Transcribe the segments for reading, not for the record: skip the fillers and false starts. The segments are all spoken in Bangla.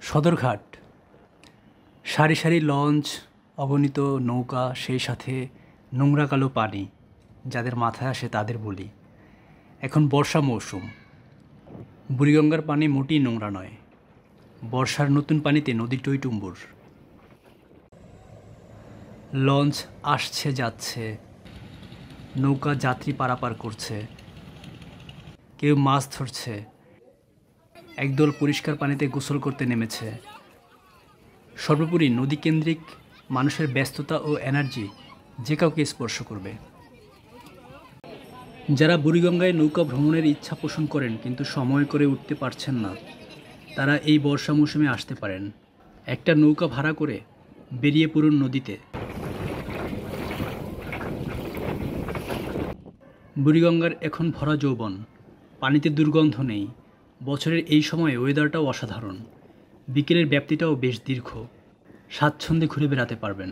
সদরঘাট, সারি সারি লঞ্চ, অগণিত নৌকা, সেই সাথে নোংরা কালো পানি। যাদের মাথায় আসে তাদের বলি, এখন বর্ষা মৌসুম। বুড়িগঙ্গার পানি মোটেই নোংরা নয়। বর্ষার নতুন পানিতে নদী টইটুম্বুর। লঞ্চ আসছে যাচ্ছে, নৌকা যাত্রী পারাপার করছে, কেউ মাছ ধরছে, একদল পরিষ্কার পানিতে গোসল করতে নেমেছে। সর্বোপরি নদীকেন্দ্রিক মানুষের ব্যস্ততা ও এনার্জি যে কাউকে স্পর্শ করবে। যারা বুড়িগঙ্গায় নৌকা ভ্রমণের ইচ্ছা পোষণ করেন কিন্তু সময় করে উঠতে পারছেন না, তারা এই বর্ষা মৌসুমে আসতে পারেন। একটা নৌকা ভাড়া করে বেরিয়ে পড়ুন নদীতে। বুড়িগঙ্গার এখন ভরা যৌবন, পানিতে দুর্গন্ধ নেই। বছরের এই সময়ে ওয়েদারটাও অসাধারণ, বিকেলের ব্যাপ্তিটাও বেশ দীর্ঘ। স্বাচ্ছন্দ্যে ঘুরে বেড়াতে পারবেন।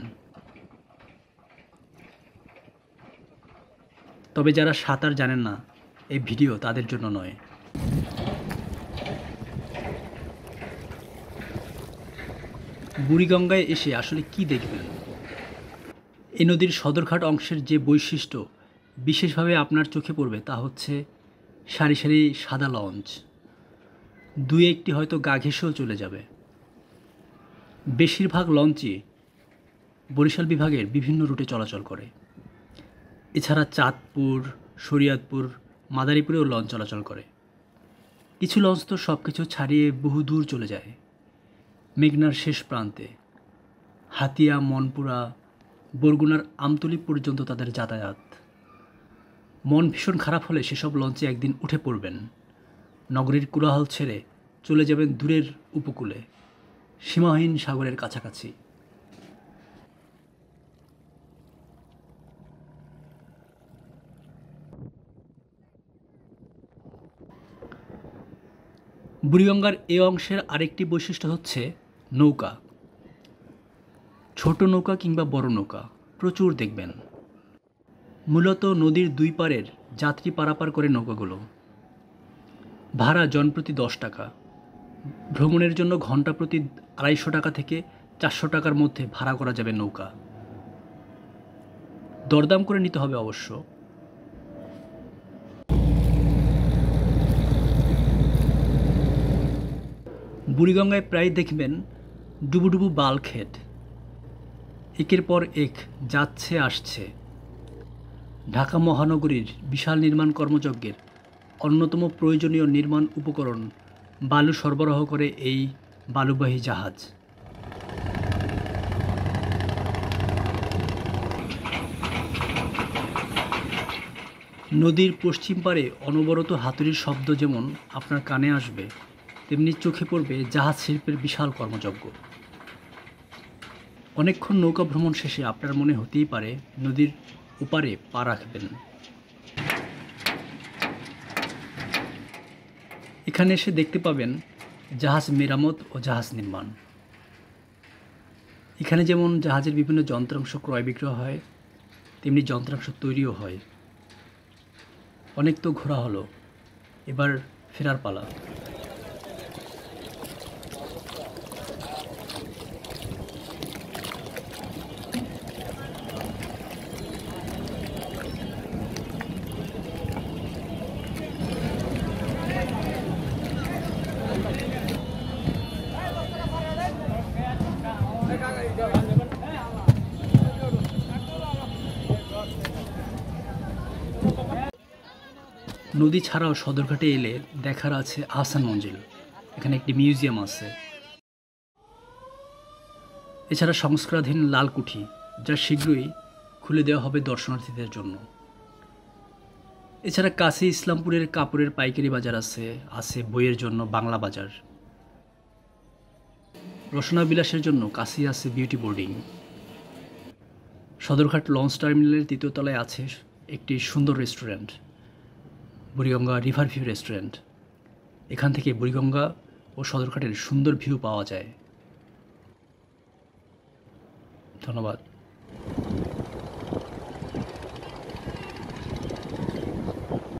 তবে যারা সাঁতার জানেন না, এই ভিডিও তাদের জন্য নয়। বুড়িগঙ্গায় এসে আসলে কি দেখবেন? এই নদীর সদরঘাট অংশের যে বৈশিষ্ট্য বিশেষভাবে আপনার চোখে পড়বে তা হচ্ছে সারি সারি সাদা লঞ্চ। দুই একটি হয়তো গা ঘেঁষেও চলে যাবে। বেশিরভাগ লঞ্চই বরিশাল বিভাগের বিভিন্ন রুটে চলাচল করে। এছাড়া চাঁদপুর, শরীয়তপুর, মাদারীপুরেও লঞ্চ চলাচল করে। কিছু লঞ্চ তো সব কিছু ছাড়িয়ে বহু দূর চলে যায়, মেঘনার শেষ প্রান্তে। হাতিয়া, মনপুরা, বরগুনার আমতলী পর্যন্ত তাদের যাতায়াত। মন ভীষণ খারাপ হলে সেসব লঞ্চে একদিন উঠে পড়বেন। নগরীর কোলাহল ছেড়ে চলে যাবেন দূরের উপকূলে, সীমাহীন সাগরের কাছাকাছি। বুড়িগঙ্গার এ অংশের আরেকটি বৈশিষ্ট্য হচ্ছে নৌকা। ছোট নৌকা কিংবা বড় নৌকা প্রচুর দেখবেন। মূলত নদীর দুই পাড়ের যাত্রী পারাপার করে নৌকাগুলো। ভাড়া জনপ্রতি 10 টাকা। ভ্রমণের জন্য ঘন্টা প্রতি 250 টাকা থেকে 400 টাকার মধ্যে ভাড়া করা যাবে নৌকা। দরদাম করে নিতে হবে অবশ্য। বুড়িগঙ্গায় প্রায় দেখবেন ডুবুডুবু বাল্কহেড, একের পর এক যাচ্ছে আসছে। ঢাকা মহানগরীর বিশাল নির্মাণ কর্মযজ্ঞের অন্যতম প্রয়োজনীয় নির্মাণ উপকরণ বালু সরবরাহ করে এই বালুবাহী জাহাজ। নদীর পশ্চিম পাড়ে অনবরত হাতুড়ির শব্দ যেমন আপনার কানে আসবে, তেমনি চোখে পড়বে জাহাজ শিল্পের বিশাল কর্মযজ্ঞ। অনেকক্ষণ নৌকা ভ্রমণ শেষে আপনার মনে হতেই পারে নদীর ওপারে পা রাখবেন। এখানে এসে দেখতে পাবেন জাহাজ মেরামত ও জাহাজ নির্মাণ। এখানে যেমন জাহাজের বিভিন্ন যন্ত্রাংশ ক্রয় বিক্রয় হয়, তেমনি যন্ত্রাংশ তৈরিও হয়। অনেক তো ঘোরা হলো, এবার ফেরার পালা। নদী ছাড়াও সদরঘাটে এলে দেখার আছে আহসান মঞ্জিল। এখানে একটি মিউজিয়াম আছে। এছাড়া সংস্কারাধীন লালকুঠি, যা শীঘ্রই খুলে দেওয়া হবে দর্শনার্থীদের জন্য। এছাড়া কাছে ইসলামপুরের কাপড়ের পাইকারি বাজার আছে বইয়ের জন্য বাংলা বাজার। রসনা বিলাসের জন্য কাছেই আছে বিউটি বোর্ডিং। সদরঘাট লঞ্চ টার্মিনালের 3য় তলায় আছে একটি সুন্দর restaurant, Buriganga river view restaurant. এখান থেকে বুড়িগঙ্গা ও সদরঘাটের সুন্দর ভিউ পাওয়া যায়। ধন্যবাদ।